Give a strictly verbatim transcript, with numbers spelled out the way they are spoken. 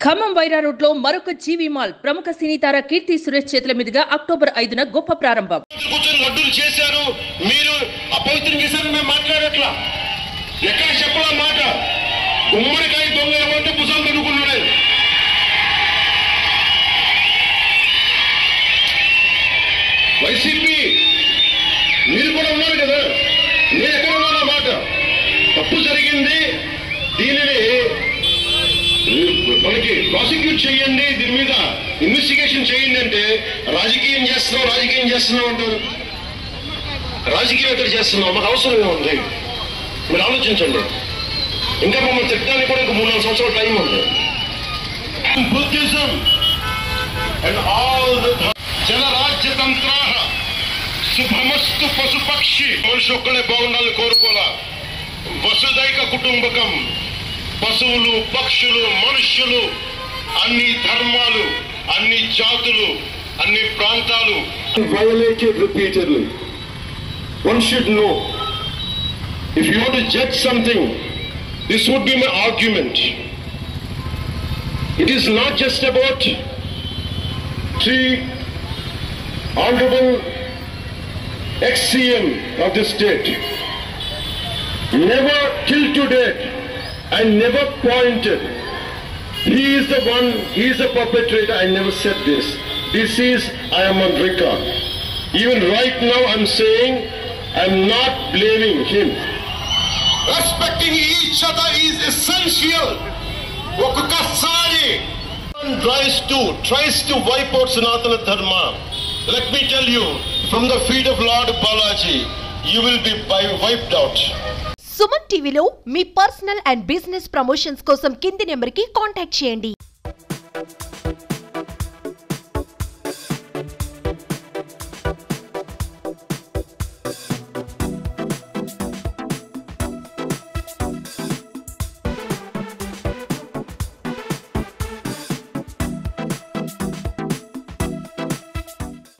Khammam Wyra road లో మరొక జీవి mall ప్రముఖ సినీ తార కీర్తి సురేష్ చేతుల మీదుగా అక్టోబర్ ఐదున గొప్ప ప్రారంభం. కూర్చొని లడ్డూలు చేశారు, మీరు అపవిత్రం చేశారు, మేము మాట్లాడట్లా. ఎక్కడ చెప్పలా మాట. గుమ్మడికాయ దొంగ ఏమంటే భుజం కనుక్కున్నాడే. వైసీపీ మీరు కూడా ఉన్నారు కదా, నేను ఎక్కడ ఉన్నాను మాట. తప్పు జరిగింది, దీనిని మనకి ప్రాసిక్యూట్ చేయండి, దీని మీద ఇన్వెస్టిగేషన్ చేయండి అంటే రాజకీయం చేస్తున్నాం రాజకీయం చేస్తున్నాం అంటారు. రాజకీయం ఎక్కడ చేస్తున్నాం? మాకు అవసరమే ఉంది. మీరు ఆలోచించండి. ఇంకా మమ్మల్ని తిట్టడానికి కూడా ఇంకా మూడు నాలుగు సంవత్సరాల టైం ఉంది. బుద్ధిజం అండ్ ఆల్ జనరాజ్యతంత్ర శుభమస్తు పశుపక్షి. మనిషి ఒక్కడే బాగుండాలని కోరుకోలా. వసుదైక కుటుంబకం. పశువులు, పక్షులు, మనుష్యులు, అన్ని ధర్మాలు, అన్ని జాతులు, అన్ని ప్రాంతాలు. Violated repeatedly. One should know, if you want to judge something, this would be my argument. It is not just about three honorable ex-C M of the state. Never till today, I never pointed. He is the one, he is the perpetrator. I never said this. This is, I am on record. Even right now I'm saying, I'm not blaming him. Respecting each other is essential. Okakasari tries to, tries to wipe out Sanatana Dharma. Let me tell you, from the feet of Lord Balaji, you will be wiped out. Suman టీవీలో మీ personal and business promotions కోసం కింది నెంబర్కి contact చేయండి.